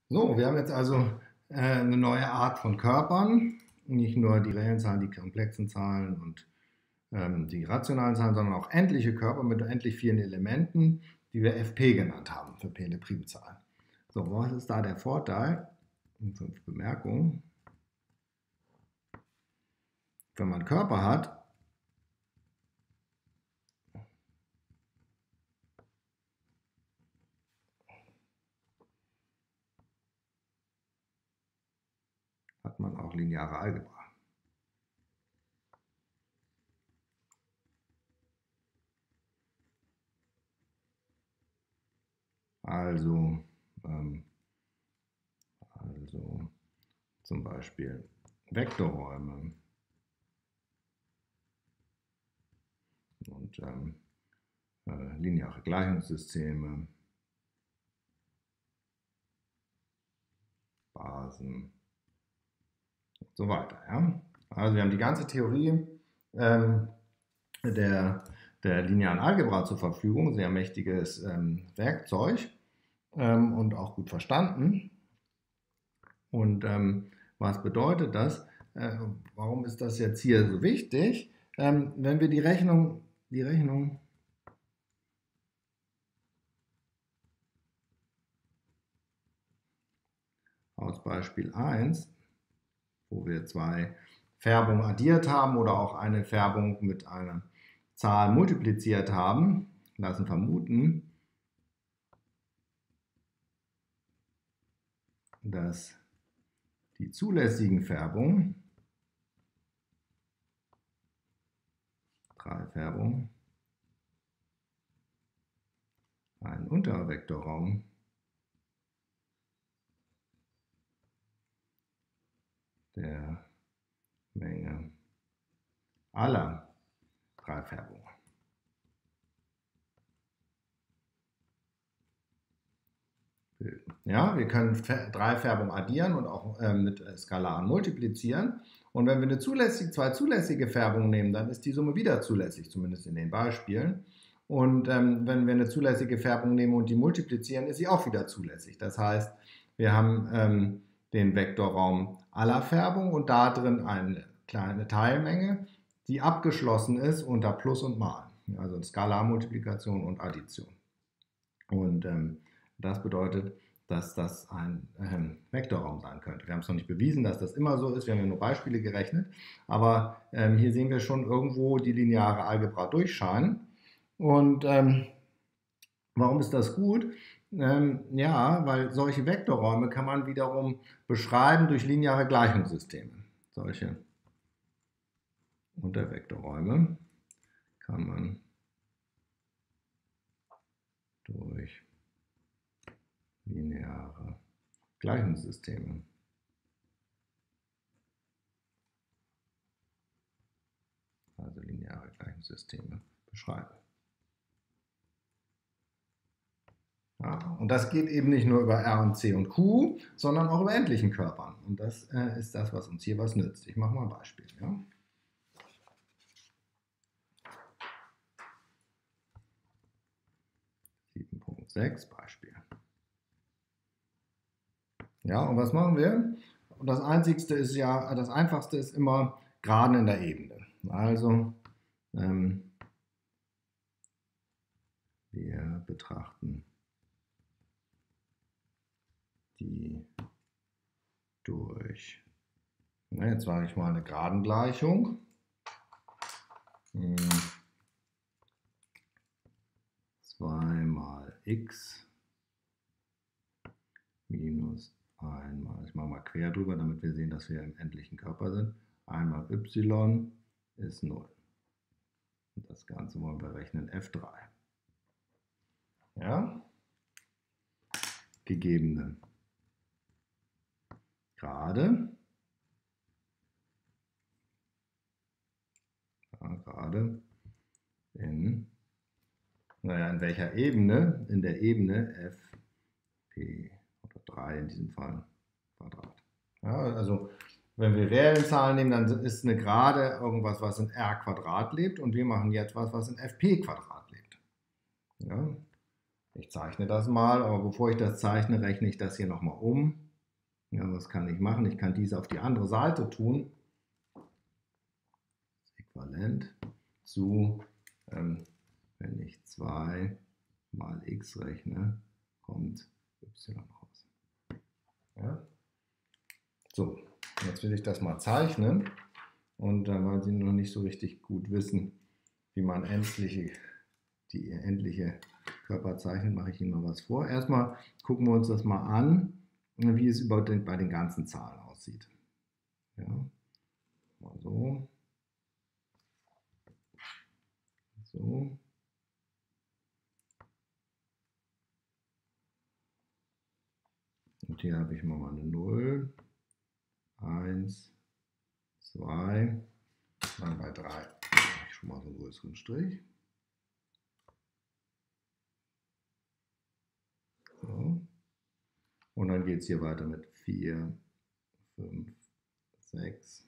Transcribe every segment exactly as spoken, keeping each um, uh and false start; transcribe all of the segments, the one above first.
So, wir haben jetzt also äh, eine neue Art von Körpern, nicht nur die reellen Zahlen, die komplexen Zahlen und ähm, die rationalen Zahlen, sondern auch endliche Körper mit endlich vielen Elementen, die wir F P genannt haben, für P eine Primzahl. So, was ist da der Vorteil? Fünf Bemerkungen. Wenn man Körper hat, hat man auch lineare Algebra. Also, ähm, also zum Beispiel Vektorräume und ähm, äh, lineare Gleichungssysteme, Basen und so weiter. Ja? Also wir haben die ganze Theorie ähm, der, der linearen Algebra zur Verfügung, sehr mächtiges ähm, Werkzeug ähm, und auch gut verstanden. Und ähm, was bedeutet das? Äh, warum ist das jetzt hier so wichtig? Ähm, wenn wir die Rechnung, die Rechnung aus Beispiel eins, wo wir zwei Färbungen addiert haben oder auch eine Färbung mit einer Zahl multipliziert haben, lassen vermuten, dass die zulässigen Färbungen, drei Färbungen, einen Untervektorraum der Menge aller drei Färbungen. Ja, wir können drei Färbungen addieren und auch äh, mit Skalaren multiplizieren. Und wenn wir eine zulässige, zwei zulässige Färbungen nehmen, dann ist die Summe wieder zulässig, zumindest in den Beispielen. Und ähm, wenn wir eine zulässige Färbung nehmen und die multiplizieren, ist sie auch wieder zulässig. Das heißt, wir haben ähm, den Vektorraum aller Färbungen und da drin eine kleine Teilmenge, die abgeschlossen ist unter Plus und Mal. Also Skalarmultiplikation und Addition. Und ähm, das bedeutet, dass das ein ähm, Vektorraum sein könnte. Wir haben es noch nicht bewiesen, dass das immer so ist, wir haben ja nur Beispiele gerechnet, aber ähm, hier sehen wir schon irgendwo die lineare Algebra durchscheinen. Und ähm, warum ist das gut? Ähm, ja, weil solche Vektorräume kann man wiederum beschreiben durch lineare Gleichungssysteme. Solche Untervektorräume kann man durch lineare Gleichungssysteme also lineare Gleichungssysteme beschreiben. Ja, und das geht eben nicht nur über R und C und Q, sondern auch über endlichen Körpern. Und das äh, ist das, was uns hier was nützt. Ich mache mal ein Beispiel. Ja? sieben Punkt sechs Beispiel. Ja, und was machen wir? Und das Einzigste ist ja, das Einfachste ist immer Geraden in der Ebene. Also ähm, wir betrachten die durch, na, jetzt sage ich mal eine Geradengleichung. zwei mal x minus einmal, ich mache mal quer drüber, damit wir sehen, dass wir im endlichen Körper sind. einmal y ist null. Und das Ganze wollen wir rechnen f drei. Ja? Gegebene Gerade. Ja, gerade in, naja, in welcher Ebene? In der Ebene f p oder drei in diesem Fall Quadrat. Ja, also wenn wir reellen Zahlen nehmen, dann ist eine Gerade irgendwas, was in r Quadrat lebt und wir machen jetzt was, was in f p Quadrat lebt. Ja? Ich zeichne das mal, aber bevor ich das zeichne, rechne ich das hier nochmal um. Ja, was kann ich machen? Ich kann dies auf die andere Seite tun. Äquivalent zu, ähm, wenn ich zwei mal x rechne, kommt y raus. Ja? So, jetzt will ich das mal zeichnen. Und äh, weil Sie noch nicht so richtig gut wissen, wie man endliche, die endliche Körper zeichnet, mache ich Ihnen mal was vor. Erstmal gucken wir uns das mal an, wie es über den, bei den ganzen Zahlen aussieht. Ja, mal so. So. Und hier habe ich mal eine null, eins, zwei, dann bei drei mache ich schon mal so einen größeren Strich. So. Und dann geht es hier weiter mit vier, fünf, sechs,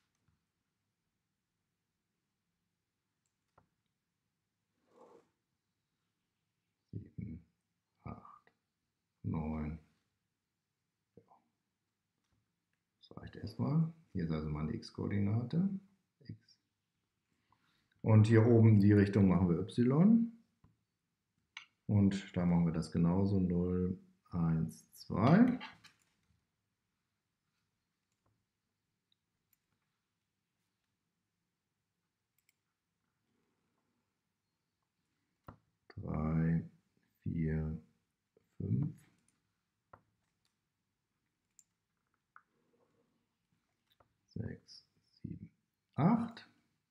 sieben, acht, neun. Das reicht erstmal. Hier ist also meine x-Koordinate. X. Und hier oben die Richtung machen wir y. Und da machen wir das genauso. null, eins, zwei. drei, vier, fünf. sechs, sieben, acht.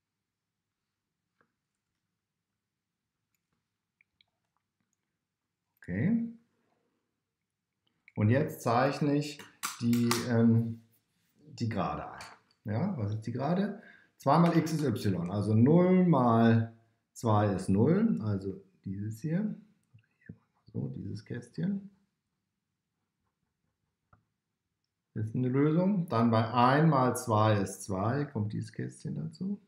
Okay. Und jetzt zeichne ich die, ähm, die Gerade ein. Ja, was ist die Gerade? zwei mal x ist y, also null mal zwei ist null, also dieses hier. So, dieses Kästchen. Ist eine Lösung. Dann bei eins mal zwei ist zwei, kommt dieses Kästchen dazu.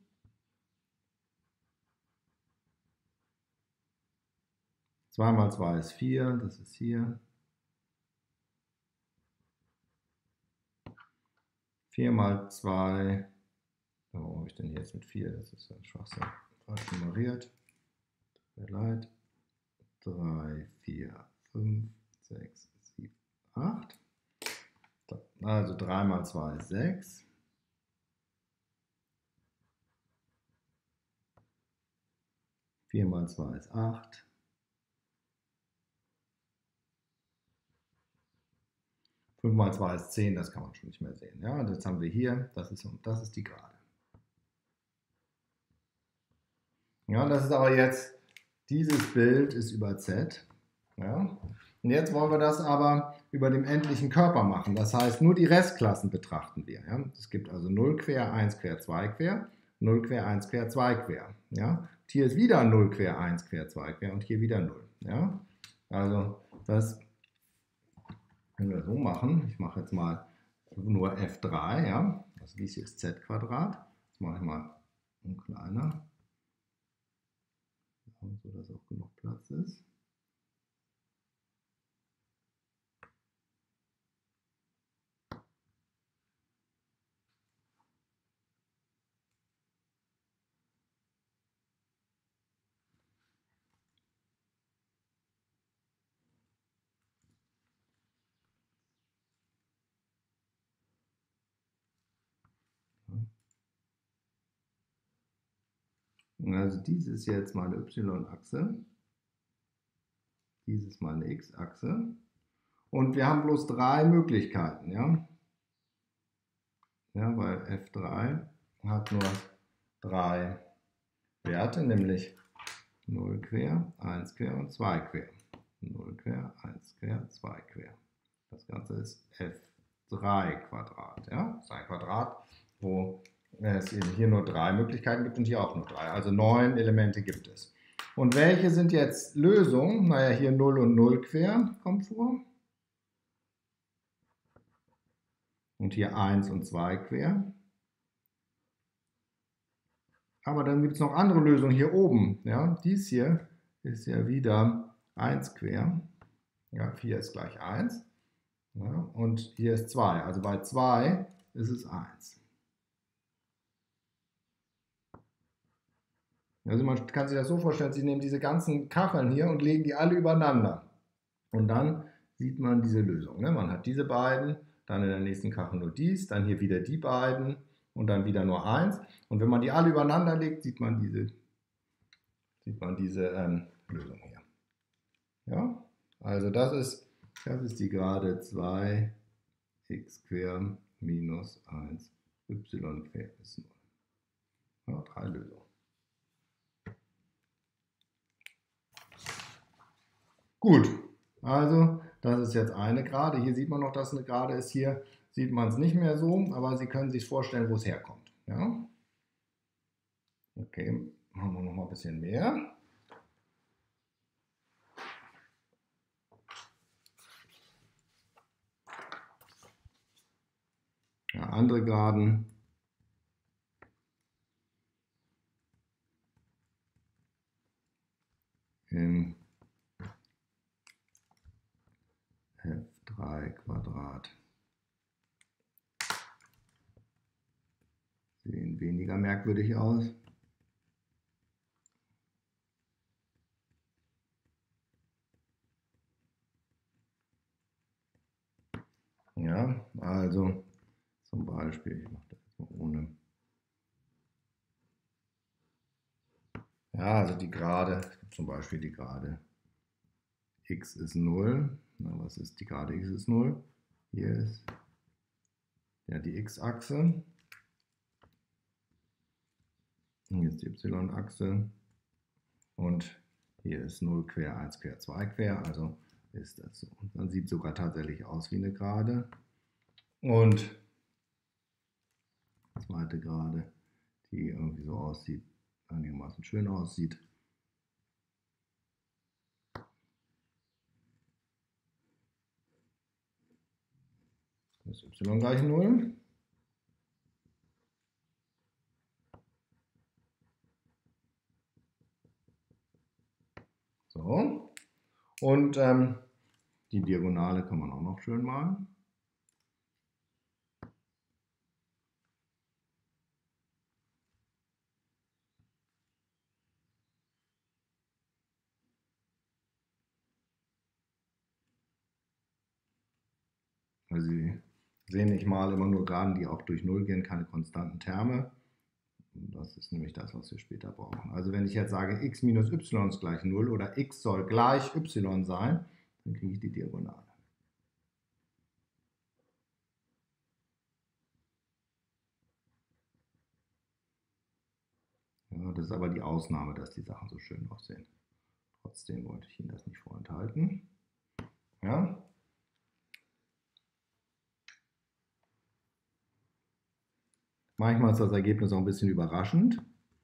zwei mal zwei ist vier, das ist hier. vier mal zwei, warum habe ich denn jetzt mit vier? Das ist ein Schwachsinn. Falsch nummeriert. Tut mir leid. drei, vier, fünf, sechs, sieben, acht. Also drei mal zwei ist sechs. vier mal zwei ist acht. fünf mal zwei ist zehn, das kann man schon nicht mehr sehen. Ja, und jetzt haben wir hier, das ist, das ist die Gerade. Ja, das ist aber jetzt, dieses Bild ist über Z. Ja. Und jetzt wollen wir das aber über dem endlichen Körper machen. Das heißt, nur die Restklassen betrachten wir. Ja. Es gibt also null quer, eins quer, zwei quer, null quer, eins quer, zwei quer. Ja. Und hier ist wieder null quer, eins quer, zwei quer und hier wieder null. Ja. Also das können wir so machen. Ich mache jetzt mal nur F drei. Ja. Also dies hier ist Z Quadrat. Das mache ich mal ein kleiner, so dass auch genug Platz ist. Also dies ist jetzt meine y-Achse, dies ist meine x-Achse und wir haben bloß drei Möglichkeiten, ja? Ja, weil F drei hat nur drei Werte, nämlich null quer, eins quer und zwei quer. null quer, eins quer, zwei quer. Das Ganze ist F drei Quadrat, ja? Das ist ein Quadrat, wo es eben hier nur drei Möglichkeiten gibt und hier auch nur drei. Also neun Elemente gibt es. Und welche sind jetzt Lösungen? Naja, hier null und null quer kommt vor. Und hier eins und zwei quer. Aber dann gibt es noch andere Lösungen hier oben. Ja? Dies hier ist ja wieder eins quer. Ja, vier ist gleich eins. Ja, und hier ist zwei. Also bei zwei ist es eins. Also man kann sich das so vorstellen, Sie nehmen diese ganzen Kacheln hier und legen die alle übereinander. Und dann sieht man diese Lösung. Ne? Man hat diese beiden, dann in der nächsten Kachel nur dies, dann hier wieder die beiden und dann wieder nur eins. Und wenn man die alle übereinander legt, sieht man diese, sieht man diese ähm, Lösung hier. Ja? Also das ist, das ist die Gerade zwei x quer minus eins y quer ist null. Ja, drei Lösungen. Gut, also das ist jetzt eine Gerade. Hier sieht man noch, dass eine Gerade ist. Hier sieht man es nicht mehr so, aber Sie können sich vorstellen, wo es herkommt. Ja? Okay, machen wir noch mal ein bisschen mehr. Ja, andere Geraden. Im f drei Quadrat sehen weniger merkwürdig aus. Ja, also zum Beispiel, ich mache das jetzt mal ohne. Ja, also die Gerade, zum Beispiel die Gerade x ist null. Na, was ist die Gerade x ist null? Hier ist ja die x-Achse. Hier ist die y-Achse. Und hier ist null quer, eins quer, zwei quer. Also ist das so. Und dann sieht sogar tatsächlich aus wie eine Gerade. Und zweite Gerade, die irgendwie so aussieht, einigermaßen schön aussieht. Das ist y gleich null. So. Und ähm, die Diagonale kann man auch noch schön malen. Also Sie sehen, ich male immer nur Geraden, die auch durch null gehen, keine konstanten Terme. Das ist nämlich das, was wir später brauchen. Also wenn ich jetzt sage, x minus y ist gleich null oder x soll gleich y sein, dann kriege ich die Diagonale. Ja, das ist aber die Ausnahme, dass die Sachen so schön aussehen. Trotzdem wollte ich Ihnen das nicht vorenthalten. Ja? Manchmal ist das Ergebnis auch ein bisschen überraschend.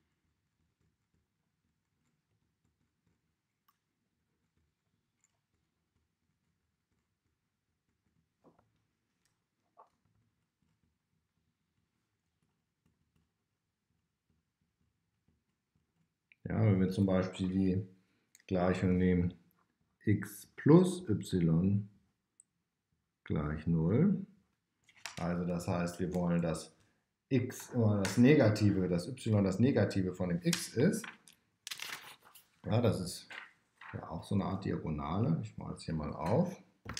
Ja, wenn wir zum Beispiel die Gleichung nehmen, x plus y gleich null. Also das heißt, wir wollen, dass x immer das Negative, dass y das Negative von dem x ist. Ja, das ist ja auch so eine Art Diagonale. Ich male es hier mal auf.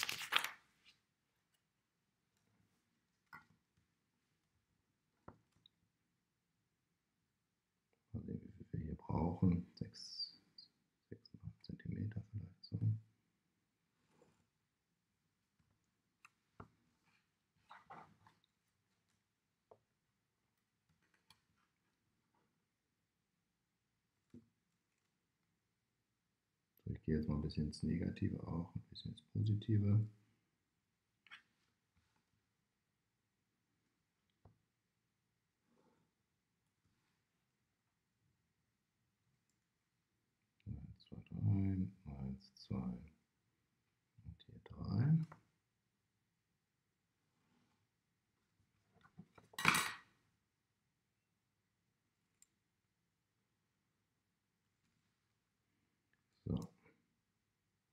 Mal sehen, wie viel wir hier brauchen. sechs, sechs Komma fünf Zentimeter vielleicht so. Ich gehe jetzt mal ein bisschen ins Negative auch, ein bisschen ins Positive. eins, zwei, drei, eins, zwei und hier drei. So.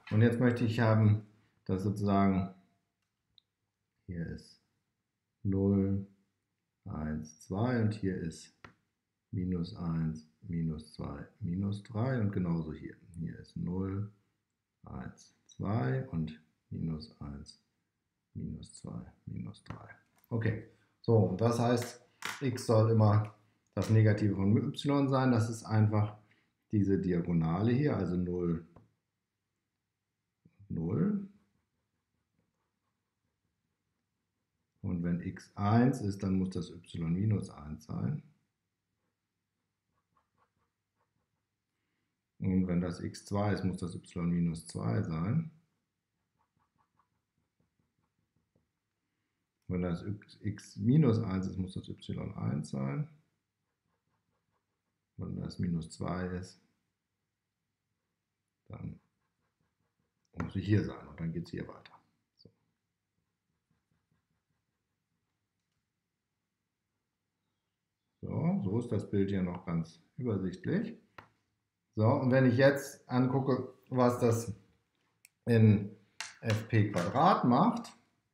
Und jetzt möchte ich haben, dass sozusagen hier ist null, eins, zwei und hier ist minus eins, minus zwei, minus drei und genauso hier. Hier ist null, eins, zwei und minus eins, minus zwei, minus drei. Okay, so, und das heißt, x soll immer das Negative von y sein. Das ist einfach diese Diagonale hier, also null, null. Und wenn x eins ist, dann muss das y minus eins sein. Und wenn das x zwei ist, muss das y minus zwei sein. Wenn das x minus eins ist, muss das y eins sein. Wenn das minus zwei ist, dann muss es hier sein und dann geht es hier weiter. So. So, so ist das Bild hier noch ganz übersichtlich. So, und wenn ich jetzt angucke, was das in fp² macht,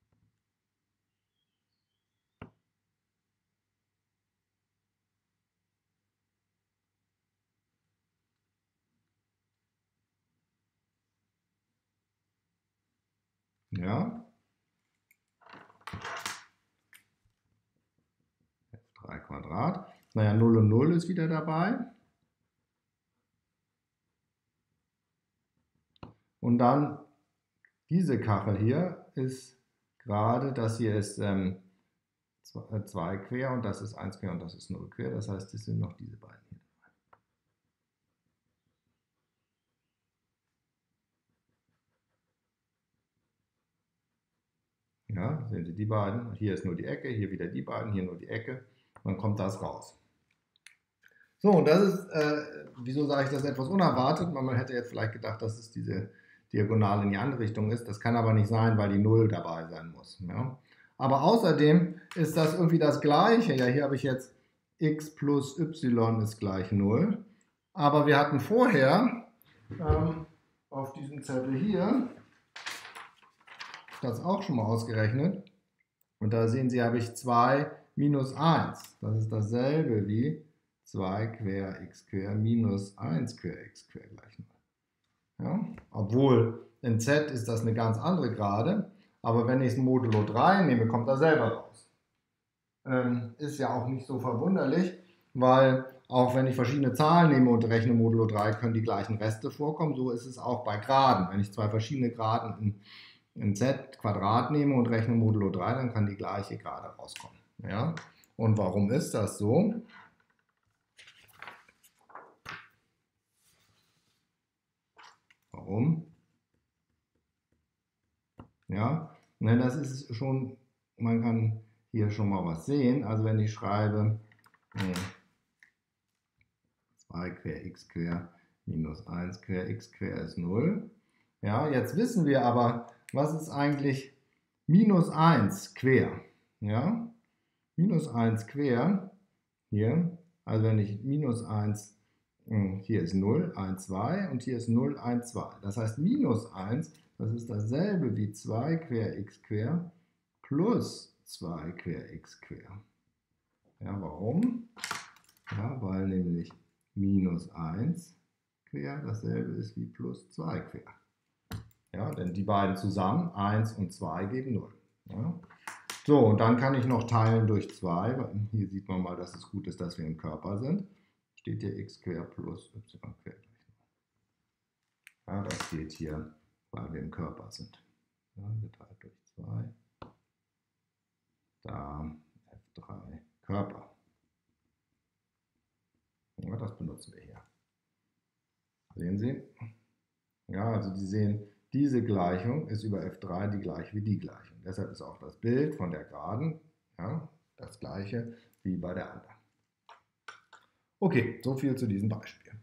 ja, f drei Quadrat, naja, null und null ist wieder dabei. Und dann diese Kachel hier ist gerade, das hier ist ähm, zwei quer und das ist eins quer und das ist null quer. Das heißt, es sind noch diese beiden hier. Ja, sehen Sie die beiden. Hier ist nur die Ecke, hier wieder die beiden, hier nur die Ecke. Dann kommt das raus. So, und das ist, äh, wieso sage ich das etwas unerwartet? Man hätte jetzt vielleicht gedacht, dass es diese Diagonale in die andere Richtung ist. Das kann aber nicht sein, weil die null dabei sein muss. Ja? Aber außerdem ist das irgendwie das Gleiche. Ja, hier habe ich jetzt x plus y ist gleich null. Aber wir hatten vorher ähm, auf diesem Zettel hier das auch schon mal ausgerechnet. Und da sehen Sie, habe ich zwei minus eins. Das ist dasselbe wie zwei quer x quer minus eins quer x quer gleich null. Ja? Obwohl in z ist das eine ganz andere Gerade, aber wenn ich es Modulo drei nehme, kommt er selber raus. Ähm, ist ja auch nicht so verwunderlich, weil auch wenn ich verschiedene Zahlen nehme und rechne Modulo drei, können die gleichen Reste vorkommen. So ist es auch bei Graden. Wenn ich zwei verschiedene Graden in in z Quadrat nehme und rechne Modulo drei, dann kann die gleiche Gerade rauskommen. Ja? Und warum ist das so? Warum? Ja, ne, das ist schon, man kann hier schon mal was sehen. Also wenn ich schreibe nee, zwei quer x quer minus eins quer x quer ist null. Ja, jetzt wissen wir aber, was ist eigentlich minus eins quer? Ja, minus eins quer, hier, also wenn ich minus eins, hier ist null, eins, zwei und hier ist null, eins, zwei. Das heißt minus eins, das ist dasselbe wie zwei quer x quer plus zwei quer x quer. Ja, warum? Ja, weil nämlich minus eins quer dasselbe ist wie plus zwei quer. Ja, denn die beiden zusammen, eins und zwei, geben null. Ja. So, und dann kann ich noch teilen durch zwei. Hier sieht man mal, dass es gut ist, dass wir im Körper sind. Steht hier x quer plus y quer gleich null. Ja, das geht hier, weil wir im Körper sind. Ja, geteilt durch zwei. Da f drei Körper. Ja, das benutzen wir hier. Sehen Sie? Ja, also Sie sehen, diese Gleichung ist über f drei die gleiche wie die Gleichung. Deshalb ist auch das Bild von der Geraden ja, das gleiche wie bei der anderen. Okay, so viel zu diesem Beispiel.